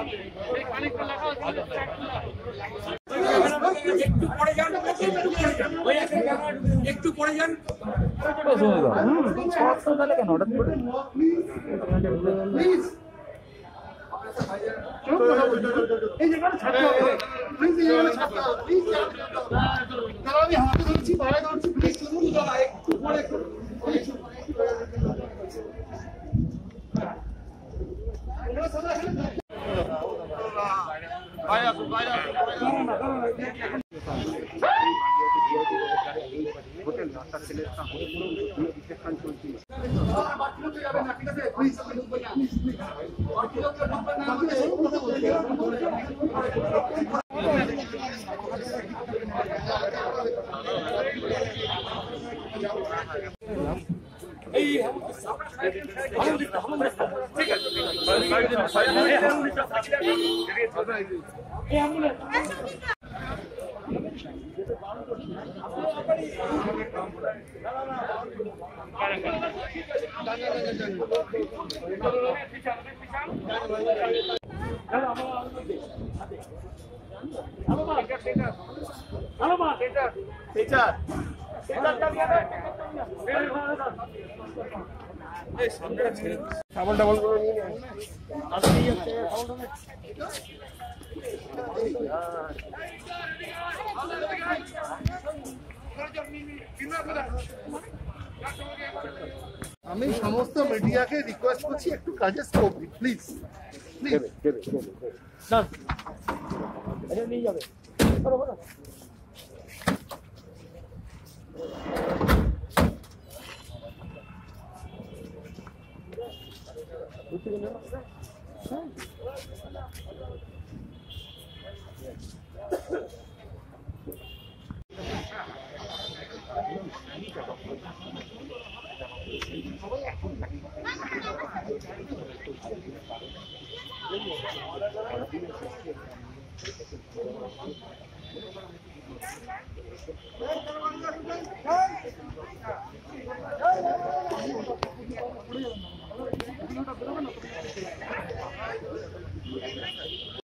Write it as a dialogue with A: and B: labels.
A: একটু পরে যান কেন হঠাৎ করে এই জায়গাটা ছাড়তে হবে প্লিজ এই জায়গাটা ছাড়তে হবে প্লিজ কারণ আমি হাতে ধরছি পায়ে ধরছি প্লিজ শুনুন দাদা একটু পরে হোটেল ডাক্তার ছেলের রিসেপশন চলছে ডাবল ডাবল করে নিয়ে আসলেই হচ্ছে আমি সমস্ত মিডিয়াকে রিকোয়েস্ট করছি একটু কাজে স্কোপ দিন প্লিজ প্লিজ না এটা নিয়ে যাবে